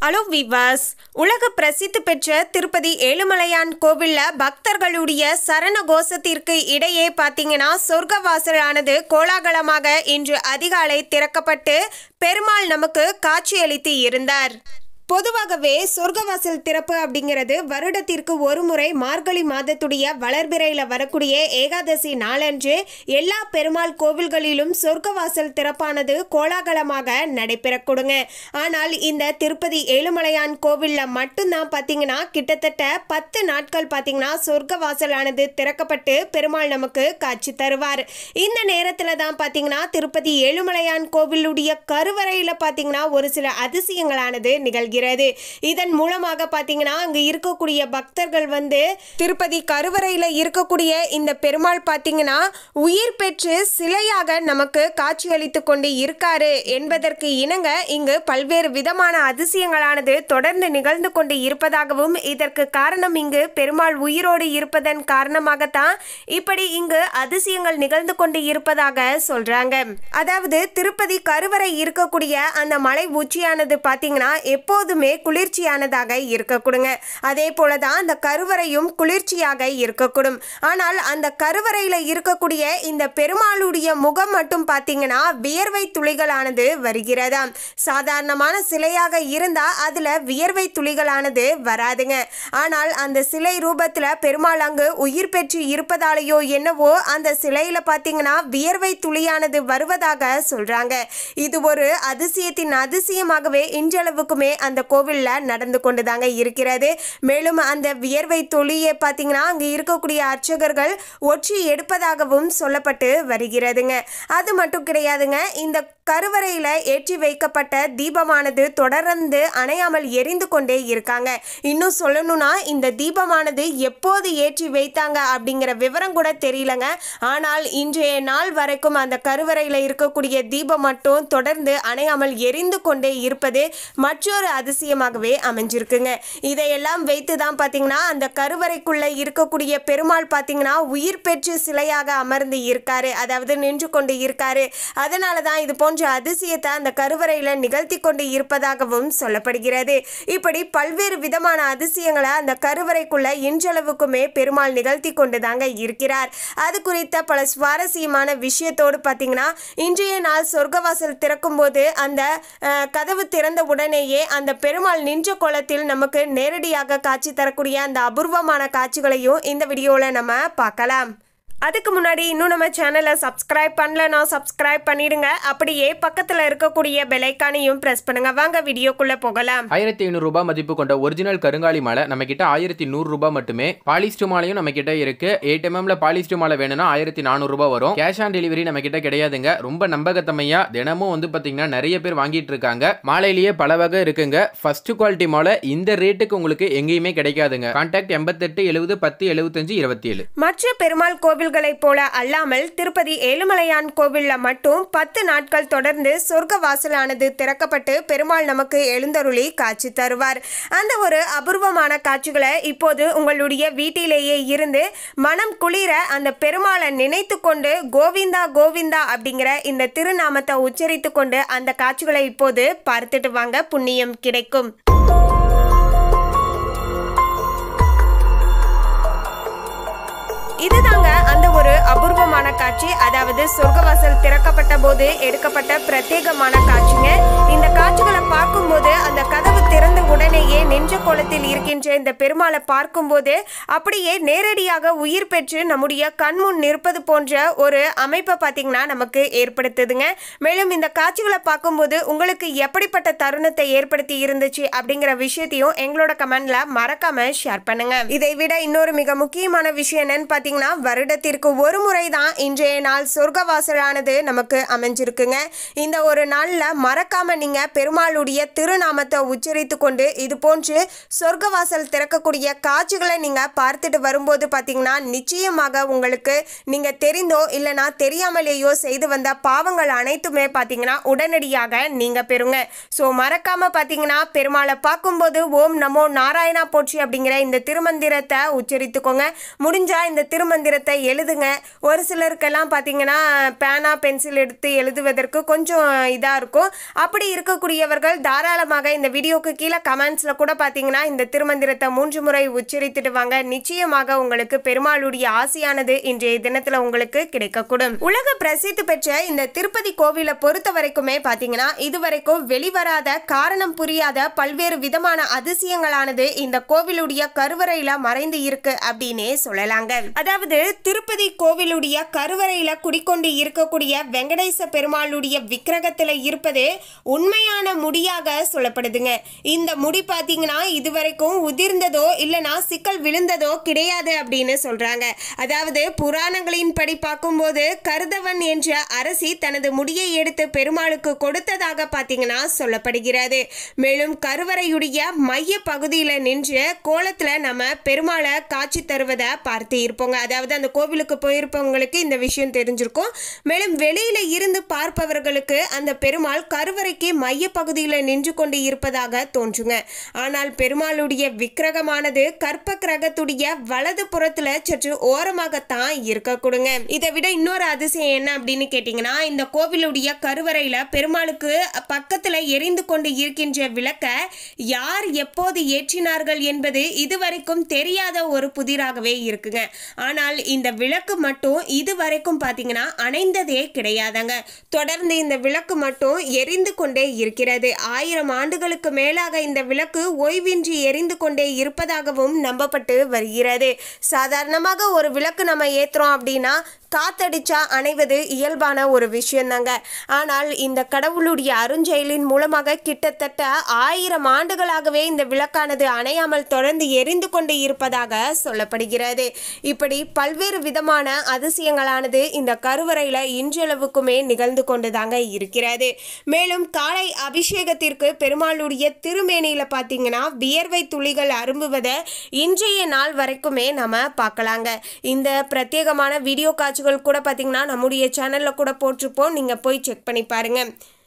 Hello விவாஸ், உலக பிரசித்தி பெற்ற திருப்பதி ஏழுமலையான் கோவில்ல பக்தர்களுடைய சரண கோஷத்திற்கு இடையே பார்த்தீங்கன்னா சொர்க்கவாசலானது கோலாகலமாக இன்று அதிகாலை திறக்கப்பட்டு பெருமாள் நமக்கு காட்சியளித்து இருந்தார். பொதுவாகவே சொர்க்கவாசல் திறப்பு அப்படிங்கிறது வருடத்திற்கு ஒரு முறை மார்கழி மாதத்துடைய வளர்பிறையில் வரக்கூடிய ஏகாதசி நாளன்று எல்லா பெருமாள் கோவில்களிலும் சொர்க்கவாசல் திறப்பானது கோலாகலமாக நடைபெறக்கூடுங்க. ஆனால் இந்த திருப்பதி ஏழுமலையான் கோவிலில் மட்டும்தான் பார்த்தீங்கன்னா கிட்டத்தட்ட 10 நாட்கள் பார்த்தீங்கன்னா சொர்க்கவாசலானது திறக்கப்பட்டு பெருமாள் நமக்கு காட்சி தருவார். இந்த நேரத்தில் தான் பார்த்தீங்கன்னா திருப்பதி ஏழுமலையான் கோவிலுடைய கருவறையில் பார்த்தீங்கன்னா ஒரு சில அதிசயங்களானது நிகழ்கிறது. இதன் மூலமாக பாத்தீங்கன்னா அங்க இருக்கக்கூடிய பக்தர்கள் திருப்பதி கருவறையில இருக்கக்கூடிய இந்த பெருமாள் பாத்தீங்கன்னா உயிர் பெற்று சிலையாக நமக்கு காட்சியளித்து கொண்டு இருக்காரு என்பதற்கு இணங்க இங்கு பல்வேறு விதமான அதிசயங்களானது தொடர்ந்து நிகழ்ந்து கொண்டு இருப்பதாகவும் இதற்கு காரணம் இங்கு பெருமாள் உயிரோடு இருப்பதன் காரணமாகத்தான் இப்படி இங்கு அதிசயங்கள் நிகழ்ந்து கொண்டு இருப்பதாக சொல்றாங்க. அதாவது திருப்பதி கருவறை இருக்கக்கூடிய அந்த மலை உச்சியானது பாத்தீங்கன்னா எப்போதுமே குளிர்ச்சியானதாக இருக்கக்கூடுங்க. அதே போலதான் அந்த கருவறையும் குளிர்ச்சியாக இருக்கக்கூடும். ஆனால் அந்த கருவறையில இருக்கக்கூடிய இந்த பெருமாளுடைய முகம் மட்டும் பாத்தீங்கன்னா வியர்வை துளிகளானது வருகிறதாம். சாதாரணமான சிலையாக இருந்தா அதுல வியர்வை துளிகளானது வராதுங்க. ஆனால் அந்த சிலை ரூபத்துல பெருமாள் அங்கு உயிர் பெற்று இருப்பதாலேயோ என்னவோ அந்த சிலையில பாத்தீங்கன்னா வியர்வை துளியானது வருவதாக சொல்றாங்க. இது ஒரு அதிசயத்தின் அதிசயமாகவே இன்றளவுக்குமே அந்த கோவில்ல நடந்து கொண்டுதாங்க இருக்கிறது. மேலும் அந்த வியர்வை துளியை பார்த்தீங்கன்னா அங்கு இருக்கக்கூடிய அர்ச்சகர்கள் ஒற்றி எடுப்பதாகவும் சொல்லப்பட்டு வருகிறதுங்க. அது மட்டும் கிடையாதுங்க, இந்த கருவறையில ஏற்றி வைக்கப்பட்ட தீபமானது தொடர்ந்து அணையாமல் எரிந்து கொண்டே இருக்காங்க. இன்னும் சொல்லணும்னா இந்த தீபமானது எப்போது ஏற்றி வைத்தாங்க அப்படிங்கிற விவரம் கூட தெரியலங்க. ஆனால் இன்றைய நாள் வரைக்கும் அந்த கருவறையில இருக்கக்கூடிய தீபம் மட்டும் தொடர்ந்து அணையாமல் எரிந்து கொண்டே இருப்பது மற்றொரு அதிசயமாகவே அமைஞ்சிருக்குங்க. இதையெல்லாம் வைத்து தான் பார்த்தீங்கன்னா அந்த கருவறைக்குள்ள இருக்கக்கூடிய பெருமாள் பார்த்தீங்கன்னா உயிர் பெற்று சிலையாக அமர்ந்து இருக்காரு, அதாவது நின்று கொண்டு இருக்காரு. அதனால தான் இது போன்ற அதிசயத்தை அந்த கருவறையில நிகழ்த்தி கொண்டு இருப்பதாகவும் சொல்லப்படுகிறது. இப்படி பல்வேறு விதமான அதிசயங்களை அந்த கருவறைக்குள்ள இன்றளவுக்குமே பெருமாள் நிகழ்த்தி கொண்டு தாங்க இருக்கிறார். அது குறித்த பல சுவாரஸ்யமான விஷயத்தோடு பார்த்தீங்கன்னா இன்றைய நாள் சொர்க்கவாசல் திறக்கும் போது அந்த கதவு திறந்த உடனேயே அந்த பெருமாள் நின்ற கோலத்தில் நமக்கு நேரடியாக காட்சி தரக்கூடிய அந்த அபூர்வமான காட்சிகளையும் இந்த வீடியோல நம்ம பார்க்கலாம். அதுக்கு முன்னாடி இன்னும் நம்ம சேனலை சப்ஸ்கிரைப் பண்ணலன்னா சப்ஸ்கிரைப் பண்ணிடுங்க. அப்படியே பக்கத்தில் இருக்கக்கூடிய பெல் ஐகானையும் பிரஸ் பண்ணுங்க. வாங்க வீடியோக்குள்ள போகலாம். 1500 ரூபாய் மதிப்பு கொண்ட ஒரிஜினல் கருங்காலி மாலை நம்ம கிட்ட 1100 ரூபாய் மட்டுமே. பாலிஸ்டர் மாலையும் நம்ம கிட்ட இருக்கு. 8 mm பாலிஸ்டர் மாலை வேணும்னா 1400 ரூபாய் வரும். கேஷ் ஆன் டெலிவரி நம்ம கிட்ட கிடையாதுங்க. ரொம்ப நம்பகத்தமையா தினமும் பாத்தீங்கன்னா நிறைய பேர் வாங்கிட்டு இருக்காங்க. மாலையிலேயே பல வகை இருக்குங்க. ஃபர்ஸ்ட் குவாலிட்டி மாலை இந்த ரேட்டுக்கு உங்களுக்கு எங்கேயுமே கிடைக்காதுங்க. கான்டாக்ட் 88 70 10 75 27. மற்ற பெருமாள் கோவில் போல அல்லாமல் திருப்பதி ஏழுமலையான் கோவில்ல மட்டும் 10 நாட்கள் தொடர்ந்து சொர்க்க வாசலானது திறக்கப்பட்டு பெருமாள் நமக்கு எழுந்தருளி காட்சி தருவார். அந்த ஒரு அபூர்வமான காட்சிகளை இப்போது உங்களுடைய வீட்டிலேயே இருந்து மனம் குளிர அந்த பெருமாளை நினைத்து கொண்டு கோவிந்தா கோவிந்தா அப்படிங்கிற இந்த திருநாமத்தை உச்சரித்து கொண்டு அந்த காட்சிகளை இப்போது பார்த்துட்டு வாங்க, புண்ணியம் கிடைக்கும். இதுதாங்க அந்த ஒரு அபூர்வமான காட்சி, அதாவது சொர்க்கவாசல் திறக்கப்பட்ட போது எடுக்கப்பட்ட பிரத்யேகமான காட்சிங்க. இந்த காட்சிகளை பார்க்கும்போது அந்த கதவு திறந்த உடனேயே நெஞ்ச கோலத்தில் இருக்கின்ற இந்த பெருமாளை பார்க்கும்போது அப்படியே நேரடியாக உயிர் பெற்று நம்முடைய கண்முன் நிற்பது போன்ற ஒரு அமைப்பை பார்த்தீங்கன்னா நமக்கு ஏற்படுத்துதுங்க. மேலும் இந்த காட்சிகளை பார்க்கும்போது உங்களுக்கு எப்படிப்பட்ட தருணத்தை ஏற்படுத்தி இருந்துச்சு அப்படிங்கிற விஷயத்தையும் எங்களோட கமெண்ட்ல மறக்காம ஷேர் பண்ணுங்க. இதை விட இன்னொரு மிக முக்கியமான விஷயம் என்னன்னு பார்த்தீங்கன்னா வருடத்திற்கு ஒரு முறை தான் இன்றைய நாள் சொர்க்கவாசலானது நமக்கு அமைஞ்சிருக்குங்க. இந்த ஒரு நாள்ல மறக்காம நீங்க பெருமாளுடைய திருநாமத்தை உச்சரித்து கொண்டு இது போன்று சொர்க்கவாசல் திறக்கக்கூடிய காட்சிகளை நீங்க பார்த்துட்டு வரும்போது பாத்தீங்கன்னா நிச்சயமாக உங்களுக்கு நீங்க தெரிந்தோ இல்லனா தெரியாமலேயோ செய்து வந்த பாவங்கள் அனைத்துமே பாத்தீங்கன்னா உடனடியாக நீங்க பெறுங்க. சோ மறக்காம பாத்தீங்கன்னா பெருமாளை பார்க்கும்போது ஓம் நமோ நாராயணா போற்றி அப்படிங்கிற இந்த திருமந்திரத்தை உச்சரித்துக்கோங்க. முடிஞ்சா இந்த திருமந்திரத்தை எழுதுங்க. ஒரு சிலருக்கு அவங்களுக்கெல்லாம் பார்த்தீங்கன்னா பேனா பென்சில் எடுத்து எழுதுவதற்கு கொஞ்சம் இதாக இருக்கும். அப்படி இருக்கக்கூடியவர்கள் தாராளமாக இந்த வீடியோக்கு கீழே கமெண்ட்ஸில் கூட பார்த்தீங்கன்னா இந்த திருமந்திரத்தை 3 முறை உச்சரித்துட்டு வாங்க. நிச்சயமாக உங்களுக்கு பெருமாளுடைய ஆசையானது இன்றைய தினத்தில் உங்களுக்கு கிடைக்கக்கூடும். உலக பிரசித்தி பெற்ற இந்த திருப்பதி கோவிலை பொறுத்த வரைக்குமே பார்த்தீங்கன்னா இதுவரைக்கும் வெளிவராத காரணம் புரியாத பல்வேறு விதமான அதிசயங்களானது இந்த கோவிலுடைய கருவறையில மறைந்து இருக்கு அப்படின்னே சொல்லலாங்க. அதாவது திருப்பதி கோவிலுடைய கருவறையில குடிக்கொண்டு இருக்கக்கூடிய வெங்கடேச பெருமாளுடைய விக்கிரகத்துல இருப்பது உண்மையான முடியாக சொல்லப்படுதுங்க. இந்த முடி பாத்தீங்கன்னா இதுவரைக்கும் உதிர்ந்ததோ இல்லனா சிக்கல் விழுந்ததோ கிடையாது அப்படின்னு சொல்றாங்க. அதாவது புராணங்களின் படி பார்க்கும்போது கருதவன் என்ற அரசி தனது முடியை எடுத்து பெருமாளுக்கு கொடுத்ததாக பாத்தீங்கன்னா சொல்லப்படுகிறது. மேலும் கருவறையுடைய மைய பகுதியில நின்று கோலத்துல நம்ம பெருமாளை காட்சி தருவதை பார்த்து இருப்போங்க. அதாவது அந்த கோவிலுக்கு போயிருப்பவங்களுக்கு இந்த விஷயம் தெரிஞ்சிருக்கும். மேலும் வெளியில இருந்து பார்ப்பவர்களுக்கு அந்த பெருமாள் கருவறைக்கு மைய பகுதியில நின்று கொண்டு இருப்பதாக தோன்றுங்க. ஆனால் பெருமாளுடைய விக்கிரகமானது கற்ப கிரகத்துடைய வலது புறத்துல சற்று ஓரமாகத்தான் இருக்க கொடுங்க. இதை விட இன்னொரு அதிசயம் என்ன அப்படின்னு கேட்டீங்கன்னா இந்த கோவிலுடைய கருவறையில பெருமாளுக்கு பக்கத்துல எரிந்து கொண்டு இருக்கின்ற விளக்க யார் எப்போது ஏற்றினார்கள் என்பது இதுவரைக்கும் தெரியாத ஒரு புதிராகவே இருக்குங்க. ஆனால் இந்த விளக்கு மட்டும் இதுவரைக்கும் பாத்தீங்கன்னா அணைந்ததே கிடையாதுங்க. தொடர்ந்து இந்த விளக்கு மட்டும் எரிந்து கொண்டே இருக்கிறது. 1000 ஆண்டுகளுக்கு மேலாக இந்த விளக்கு ஓய்வின்றி எரிந்து கொண்டே இருப்பதாகவும் நம்பப்பட்டு வருகிறது. சாதாரணமாக ஒரு விளக்கு நம்ம ஏத்துறோம் அப்படின்னா காத்தடிச்சா அணைவது இயல்பான ஒரு விஷயம் தாங்க. ஆனால் இந்த கடவுளுடைய அருஞ்செயலின் மூலமாக கிட்டத்தட்ட 1000 ஆண்டுகளாகவே இந்த விளக்கானது அணையாமல் தொடர்ந்து எரிந்து கொண்டு இருப்பதாக சொல்லப்படுகிறது. இப்படி பல்வேறு விதமான அதிசயங்களானது இந்த கருவறையில இன்றளவுக்குமே நிகழ்ந்து கொண்டுதாங்க இருக்கிறது. மேலும் காலை அபிஷேகத்திற்கு பெருமாளுடைய திருமேனியில பார்த்தீங்கன்னா வியர்வை துளிகள் அரும்புவதை இன்றைய நாள் வரைக்குமே நம்ம பார்க்கலாங்க. இந்த பிரத்யேகமான வீடியோ காட்சிகள் கூட பார்த்தீங்கன்னா நம்முடைய சேனல்ல கூட போட்டிருப்போம். நீங்க போய் செக் பண்ணி பாருங்க.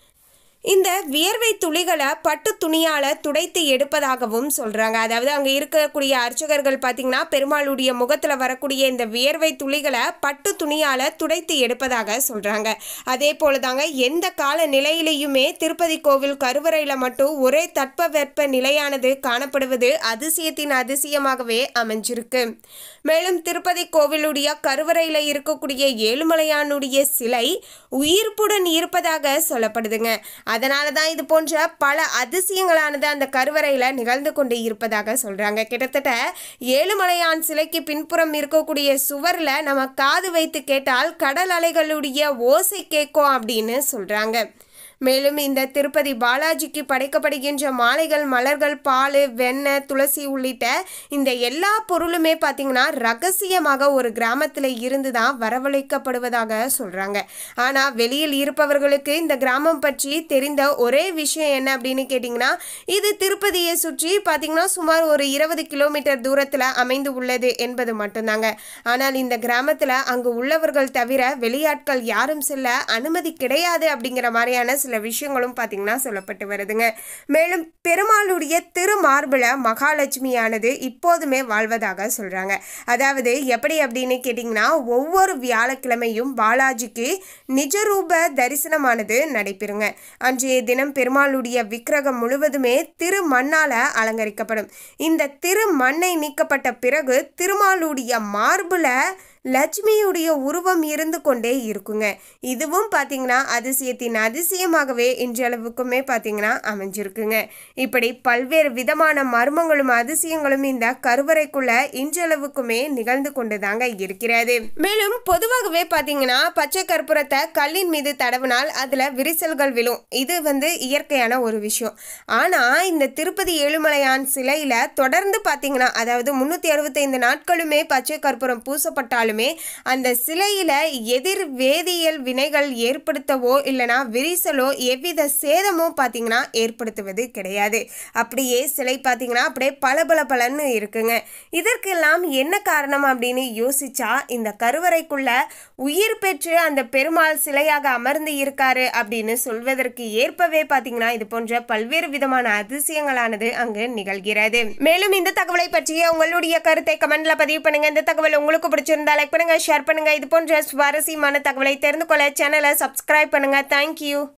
இந்த வியர்வை துளிகளை பட்டு துணியால துடைத்து எடுப்பதாகவும் சொல்றாங்க. அதாவது அங்க இருக்கக்கூடிய அர்ச்சகர்கள் பார்த்தீங்கன்னா பெருமாளுடைய முகத்துல வரக்கூடிய இந்த வியர்வை துளிகளை பட்டு துணியால துடைத்து எடுப்பதாக சொல்றாங்க. அதே போலதாங்க எந்த கால நிலையிலையுமே திருப்பதி கோவில் கருவறையில மட்டும் ஒரே தட்பவெப்ப நிலையானது காணப்படுவது அதிசயத்தின் அதிசயமாகவே அமைஞ்சிருக்கு. மேலும் திருப்பதி கோவிலுடைய கருவறையில இருக்கக்கூடிய ஏழுமலையானுடைய சிலை உயிர்ப்புடன் இருப்பதாக சொல்லப்படுதுங்க. அதனால தான் இது போன்ற பல அதிசயங்களானது அந்த கருவறையில் நிகழ்ந்து கொண்டு இருப்பதாக சொல்கிறாங்க. கிட்டத்தட்ட ஏழுமலையான் சிலைக்கு பின்புறம் இருக்கக்கூடிய சுவரில் நம்ம காது வைத்து கேட்டால் கடல் அலைகளுடைய ஓசை கேட்கும் அப்படின்னு சொல்கிறாங்க. மேலும் இந்த திருப்பதி பாலாஜிக்கு படைக்கப்படுகின்ற மாலைகள், மலர்கள், பால், வெண்ணெய், துளசி உள்ளிட்ட இந்த எல்லா பொருளுமே பார்த்தீங்கன்னா ரகசியமாக ஒரு கிராமத்தில் இருந்து தான் வரவழைக்கப்படுவதாக சொல்கிறாங்க. ஆனால் வெளியில் இருப்பவர்களுக்கு இந்த கிராமம் பற்றி தெரிந்த ஒரே விஷயம் என்ன அப்படின்னு கேட்டிங்கன்னா இது திருப்பதியை சுற்றி பார்த்தீங்கன்னா சுமார் ஒரு 20 கிலோமீட்டர் தூரத்தில் அமைந்து உள்ளது என்பது மட்டும்தாங்க. ஆனால் இந்த கிராமத்தில் அங்கு உள்ளவர்கள் தவிர வெளியாட்கள் யாரும் செல்ல அனுமதி கிடையாது அப்படிங்கிற மாதிரியான சில விஷயங்களும் பார்த்தீங்கன்னா சொல்லப்பட்டு வருதுங்க. மேலும் பெருமாளுடைய திருமார்பில மகாலட்சுமியானது இப்போதுமே வாழ்வதாக சொல்றாங்க. அதாவது எப்படி அப்படின்னு கேட்டிங்கன்னா ஒவ்வொரு வியாழக்கிழமையும் பாலாஜிக்கு நிஜரூப தரிசனமானது நடைபெறுங்க. அன்றைய தினம் பெருமாளுடைய விக்கிரகம் முழுவதுமே திருமண்ணால அலங்கரிக்கப்படும். இந்த திருமண்ணை நீக்கப்பட்ட பிறகு திருமாலுடைய மார்புல லட்சுமியுடைய உருவம் இருந்து கொண்டே இருக்குங்க. இதுவும் பார்த்தீங்கன்னா அதிசயத்தின் அதிசயமாகவே இன்றளவுக்குமே பார்த்தீங்கன்னா அமைஞ்சிருக்குங்க. இப்படி பல்வேறு விதமான மர்மங்களும் அதிசயங்களும் இந்த கருவறைக்குள்ள இன்றளவுக்குமே நிகழ்ந்து கொண்டுதாங்க இருக்கிறது. மேலும் பொதுவாகவே பார்த்தீங்கன்னா பச்சை கற்பூரத்தை கல்லின் மீது தடவினால் அதுல விரிசல்கள் விழும். இது இயற்கையான ஒரு விஷயம். ஆனா இந்த திருப்பதி ஏழுமலையான் சிலையில தொடர்ந்து பார்த்தீங்கன்னா அதாவது 365 நாட்களுமே பச்சை கற்பூரம் பூசப்பட்டால் அந்த சிலையில எதிர் வேதியியல் வினைகள் ஏற்படுத்தவோ இல்லனா விரிசலோ எவ்வித சேதமோ பாத்தீங்கன்னா ஏற்படுத்துவது கிடையாது. அப்படியே சிலை பாத்தீங்கன்னா அப்படியே பளபளன்னு இருக்குங்க. இதற்கெல்லாம் என்ன காரணம் அப்படின்னு யோசிச்சா இந்த கருவறைக்குள்ள உயிர் பெற்று அந்த பெருமாள் சிலையாக அமர்ந்து இருக்காரு அப்படின்னு சொல்வதற்கு ஏற்பவே பாத்தீங்கன்னா இது போன்ற பல்வேறு விதமான அதிசயங்களானது அங்கு நிகழ்கிறது. மேலும் இந்த தகவலை பற்றிய உங்களுடைய கருத்தை கமெண்ட்ல பதிவு பண்ணுங்க. இந்த தகவல் உங்களுக்கு பிடிச்சிருந்தால் லைக் பண்ணுங்க, ஷேர் பண்ணுங்க. இது போன்ற சுவாரஸ்யமான தகவலை தெரிந்து கொள்ள சேனலை சப்ஸ்கிரைப் பண்ணுங்க. தேங்க்யூ.